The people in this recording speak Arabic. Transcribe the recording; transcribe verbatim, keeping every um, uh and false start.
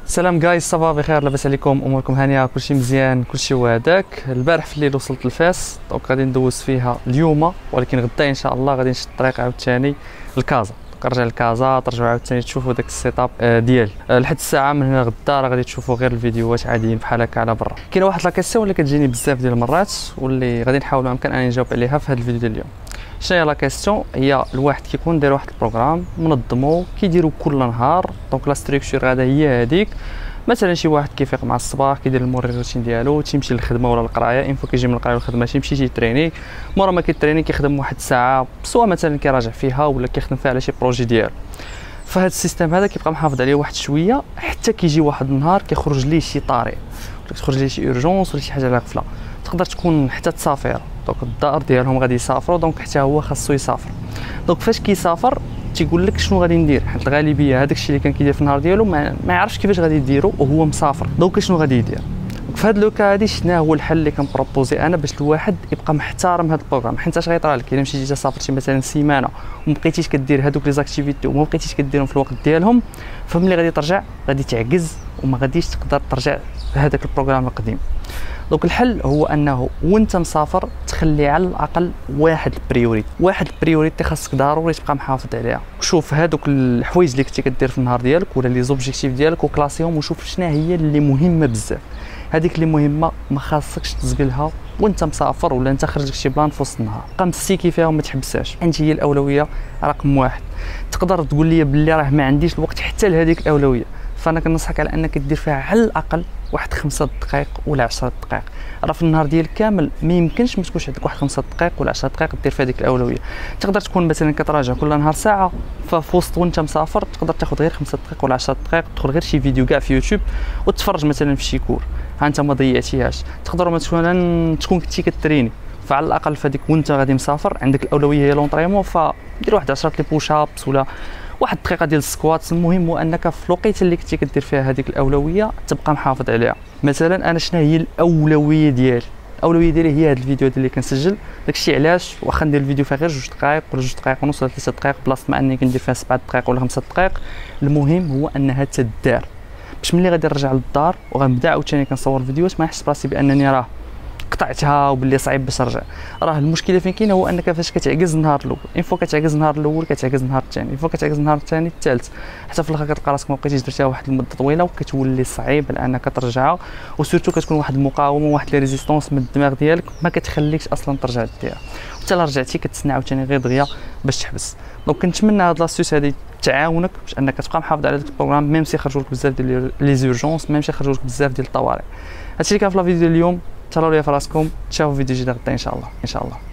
سلام جايز، صافا بخير؟ لاباس عليكم؟ اموركم هانيه؟ كلشي مزيان؟ كلشي هذاك. البارح في الليل وصلت لفاس، دونك غادي ندوز فيها اليوم، ولكن غدا ان شاء الله غادي نشد الطريق عاوتاني لكازا. كنرجع لكازا، ترجعوا عاوتاني تشوفوا داك السيت اب ديالي. لحد الساعه من هنا غدا راه غادي تشوفوا غير الفيديوهات عاديين بحال هكا على برا. كاينه واحد لا كيسيون اللي كتجيني بزاف ديال المرات واللي غادي نحاول ما امكن انني نجاوب عليها في هذا الفيديو ديال اليوم. شنو هي لا كيسيون؟ هي الواحد كيكون داير واحد البروغرام منظمو كيديرو كل نهار، دونك لا ستركتور غادا هي هذيك. مثلا شي واحد كيفيق مع الصباح كيدير الموري روتين ديالو، تيمشي للخدمه ولا القرايه، اين فوا كيجي من القرايه والخدمه تيمشي تيتريني، مورا ما كيتريني كيخدم واحد الساعه، سواء مثلا كيراجع فيها ولا كيخدم فيها على شي بروجي ديالو. فهاد السيستم هذا كيبقى محافظ عليه واحد شويه حتى كيجي واحد النهار كيخرج ليه شي طارئ، ولا كتخرج ليه شي اورجونس ولا شي حاجه على غفله، تقدر تكون حتى تسافر، دونك الدار ديالهم غادي يسافروا، دونك حتى هو خاصو يسافر. دونك فاش كيسافر تيقول لك شنو غادي ندير، حيت الغالبيه هذاك الشيء اللي كان كيدير في النهار ديالو ما, ما يعرفش كيفاش غادي يديرو وهو مسافر. دونك شنو غادي يدير؟ في هذا لوكا هذه شنو هو الحل اللي كنبروبوزي انا باش الواحد يبقى محترم هذا البروغرام؟ حيت اش غيطرى لك الا مشيتي سافرتي مثلا سيمانه وما بقيتيش كدير هذوك لي زاكتيفيتي وما بقيتيش كديرهم في الوقت ديالهم، فملي غادي ترجع غادي تعجز وما غاديش تقدر ترجع لهذاك البروغرام القديم. دونك الحل هو انه وانت مسافر تخلي على الاقل واحد البريوريتي، واحد البريوريتي خاصك ضروري تبقى محافظ عليها. وشوف هذوك الحوايج اللي كنتي كدير في النهار ديالك ولا لي زوبجيكتيف ديالك وكلاسيهم، وشوف شنو هي اللي مهمه بزاف. هذيك اللي مهمه ما خاصكش تزقلها وانت مسافر ولا انت خرج لك شي بلان في وسط النهار، بقى مسيكي فيها وما تحبسهاش. انت هي الاولويه رقم واحد. تقدر تقول لي باللي راه ما عنديش الوقت حتى لهذيك الاولويه، فانا كنصحك على انك دير فيها على الاقل واحد خمسة دقائق ولا عشرة دقائق. راه في النهار ديالك كامل ما يمكنش ما تكونش عندك واحد خمسة دقائق ولا عشرة دقائق دير في هذيك الاولويه. تقدر تكون مثلا كتراجع كل نهار ساعه، ففي وسط وانت مسافر تقدر تاخذ غير خمسة دقائق ولا عشرة دقائق، تدخل غير شي فيديو كاع في يوتيوب وتتفرج مثلا في شي كور، ها انت ما ضيعتيهاش. تقدر مثلا تكون كنتي كتريني، فعلى الاقل فهاديك وانت غادي مسافر عندك الاولويه هي لونطريمون، فدير واحد عشرة لي بوش ابس ولا واحد الدقيقه ديال السكوات. المهم هو انك في الوقيته اللي كنتي كدير فيها هذيك الاولويه تبقى محافظ عليها. مثلا انا شنو هي الاولويه ديالي؟ الاولويه ديالي هي هذا الفيديو اللي كنسجل. داكشي علاش واخا ندير الفيديو فيها غير جوج دقائق ولا جوج دقائق ونص ولا ثلاثه دقائق بلاصه ما اني كندير فيها سبعه دقائق ولا خمسه دقائق، المهم هو انها تدار باش ملي غادي نرجع للدار وغنبدا عاوتاني كنصور فيديوهات ما نحس براسي بانني راه قطعتها وباللي صعيب باش نرجع. راه المشكله فين كاينه هو انك فاش كتعجز النهار الاول، ان فوا كتعجز النهار الاول كتعجز النهار الثاني، ان فوا كتعجز النهار الثاني الثالث، حتى في الاخر كتلقى راسك ما بقيتيش درتيها واحد المده طويله وكتولي صعيب انك ترجعها، وسورتو كتكون واحد المقاومه واحد لي ريزيستونس من الدماغ ديالك ما كتخليكش اصلا ترجع ديرها، وحتى الا رجعتي كتسنى عاوتاني غير دغيا باش تحبس. دونك كنتمنى هاد لاستيوس هادي تعاونك باش انك تبقى محافظ على داك البروغرام ميم سي خرجوا لك بزاف ديال لي زورجونس، ميم سي خرجوا لك بزاف ديال الطوارئ. هادشي اللي كان في الفيديو ديال اليوم. تهلاو ليا في راسكم، تشوفوا فيديو جديد غدا ان شاء الله ان شاء الله.